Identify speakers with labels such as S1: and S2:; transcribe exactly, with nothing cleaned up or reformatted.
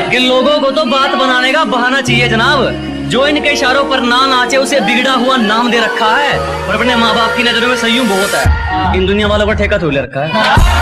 S1: कि लोगों को तो बात बनाने का बहाना चाहिए जनाब। जो इनके इशारों पर ना नाचे उसे बिगड़ा हुआ नाम दे रखा है, और अपने माँ बाप की नजरों में सही बहुत है। इन दुनिया वालों का ठेका थोड़ी ले रखा है।